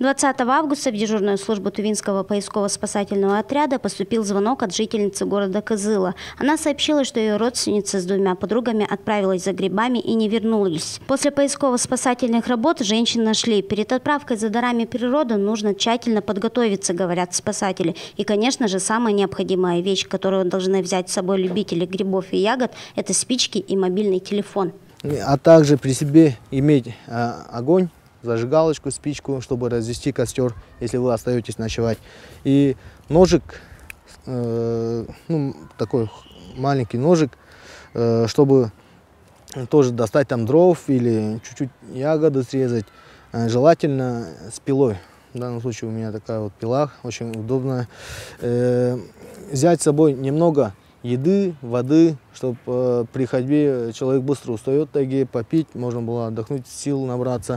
20 августа в дежурную службу Тувинского поисково-спасательного отряда поступил звонок от жительницы города Кызыла. Она сообщила, что ее родственница с двумя подругами отправилась за грибами и не вернулись. После поисково-спасательных работ женщин нашли. Перед отправкой за дарами природы нужно тщательно подготовиться, говорят спасатели. И, конечно же, самая необходимая вещь, которую должны взять с собой любители грибов и ягод, это спички и мобильный телефон. А также при себе иметь огонь, зажигалочку, спичку, чтобы развести костер, если вы остаетесь ночевать. И ножик, такой маленький ножик, чтобы тоже достать там дров или чуть-чуть ягоды срезать. Желательно с пилой. В данном случае у меня такая вот пила, очень удобная. Взять с собой немного еды, воды, чтобы при ходьбе человек быстро устает в тайге, попить, можно было отдохнуть, сил набраться.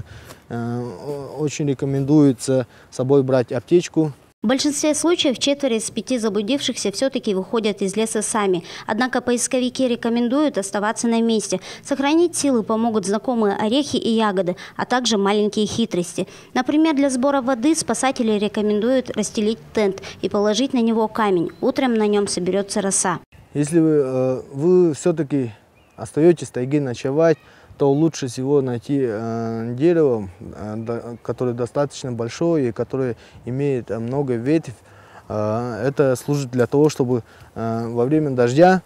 Очень рекомендуется с собой брать аптечку. В большинстве случаев 4 из 5 заблудившихся все-таки выходят из леса сами. Однако поисковики рекомендуют оставаться на месте. Сохранить силы помогут знакомые орехи и ягоды, а также маленькие хитрости. Например, для сбора воды спасатели рекомендуют расстелить тент и положить на него камень. Утром на нем соберется роса. Если вы все-таки остаетесь в тайге ночевать, то лучше всего найти дерево, которое достаточно большое и которое имеет много ветвей. Это служит для того, чтобы во время дождя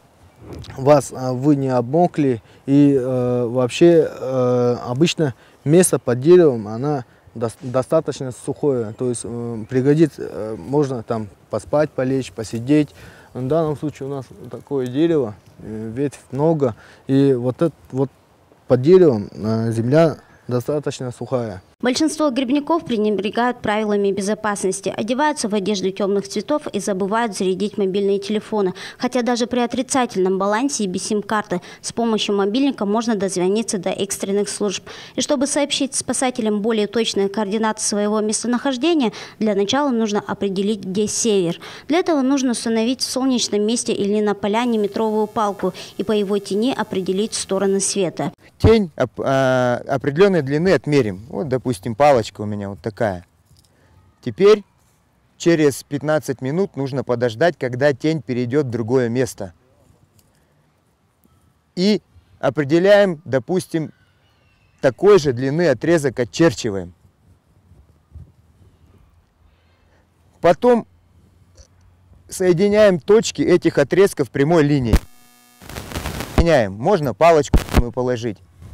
вы не обмокли. И вообще обычно место под деревом оно достаточно сухое. То есть пригодится, можно там поспать, полечь, посидеть. В данном случае у нас такое дерево, ветвь много, и вот под деревом земля достаточно сухая. Большинство грибников пренебрегают правилами безопасности, одеваются в одежду темных цветов и забывают зарядить мобильные телефоны. Хотя даже при отрицательном балансе и без сим-карты с помощью мобильника можно дозвониться до экстренных служб. И чтобы сообщить спасателям более точные координаты своего местонахождения, для начала нужно определить, где север. Для этого нужно установить в солнечном месте или на поляне метровую палку и по его тени определить стороны света. Тень определенной длины отмерим. Вот, допустим, палочка у меня вот такая. Теперь через 15 минут нужно подождать, когда тень перейдет в другое место. И определяем, допустим, такой же длины отрезок очерчиваем. Потом соединяем точки этих отрезков прямой линией. Меняем. Можно палочку положить.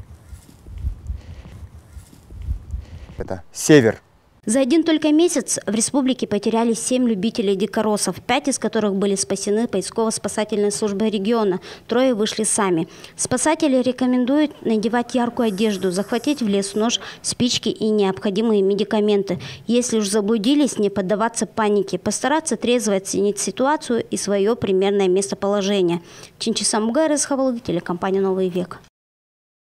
Это север. За один только месяц в республике потеряли 7 любителей дикоросов, 5 из которых были спасены поисково-спасательной службой региона, 3 вышли сами. Спасатели рекомендуют надевать яркую одежду, захватить в лес нож, спички и необходимые медикаменты. Если уж заблудились, не поддаваться панике, постараться трезво оценить ситуацию и свое примерное местоположение. Чинчиса Мугайрес Хавалы, телекомпания «Новый век».